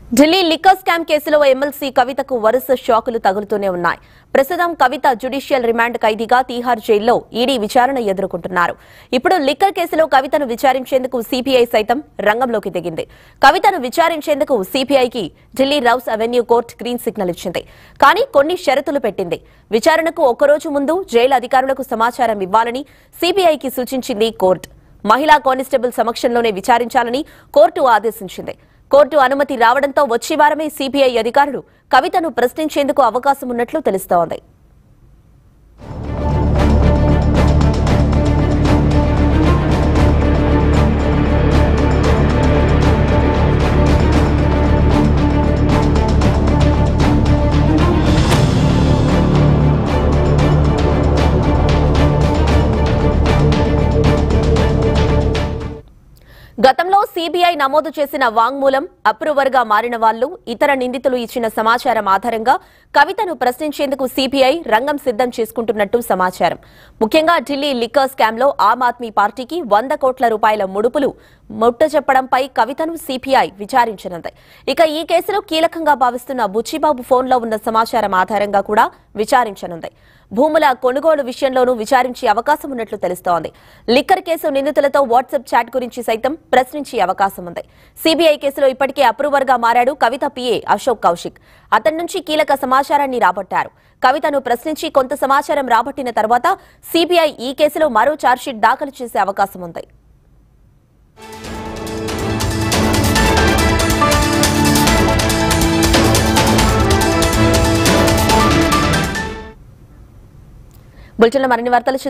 Delhi liquor scam కేసులో MLC కవితకు వరుస షాకులు తగులుతూనే ఉన్నాయి. ప్రస్తుతం కవిత జ్యుడిషియల్ రిమాండ్ ఖైదీగా తీహార్ జైల్లో ఈడీ విచారణ ఎదుర్కొంటున్నారు. ఇప్పుడు లిక్కర్ కేసులో కవితను విచారించేందుకు CBI సైతం రంగంలోకి దిగింది. కవితను విచారించేందుకు CBIకి Delhi Rouse avenue court green signal ఇచ్చింది. కానీ కొన్ని షరతులు పెట్టింది. విచారణకు ఒక్కరోజు ముందు జైలు అధికారులకు సమాచారం ఇవ్వాలని CBIకి సూచించింది కోర్టు. మహిళా కానిస్టేబుల్ సమక్షంలోనే విచారించాలని కోర్టు ఆదేశించింది. కోర్టు అనుమతి రావడంతో వచ్చే వారమే CBI అధికారులు కవితను ప్రశ్నించేందుకు అవకాశం ఉన్నట్లు తెలుస్తోంది. గతంలో CBI నమోదు చేసిన వాంగ్మూలం, అప్రూవర్గా మారిన వాళ్లు, ఇతర నిందితులు ఇచ్చిన సమాచారం ఆధారంగా కవితను ప్రశ్నించేందుకు CBI రంగం సిద్ధం చేసుకుంటున్నట్టు సమాచారం. ముఖ్యంగా ఢిల్లీ లిక్కర్ స్కామ్లో ఆమ్ ఆద్మీ పార్టీకి 100 కోట్ల రూపాయల ముడుపులు ముట్టచెప్పడంపై కవితను CBI విచారించనుంది. ఇక ఈ కేసులో కీలకంగా భావిస్తున్న బుచ్చిబాబు ఫోన్లో ఉన్న సమాచారం ఆధారంగా కూడా విచారించనుంది. భూముల కొనుగోలు విషయంలోనూ విచారించే అవకాశం ఉన్నట్లు తెలుస్తోంది. లిక్కర్ కేసు నిందితులతో వాట్సాప్ చాట్ గురించి సైతం ప్రశ్నించే అవకాశం ఉంది. CBI కేసులో ఇప్పటికే అప్రూవర్గా మారాడు కవిత PA అశోక్ కౌశిక్. అతని నుంచి కీలక సమాచారాన్ని రాబట్టారు. కవితను ప్రశ్నించి కొంత సమాచారం రాబట్టిన తర్వాత CBI ఈ కేసులో మరో ఛార్జ్షీట్ దాఖలు చేసే అవకాశం ఉంది. బులెటిన్లో మరిన్ని వార్తలు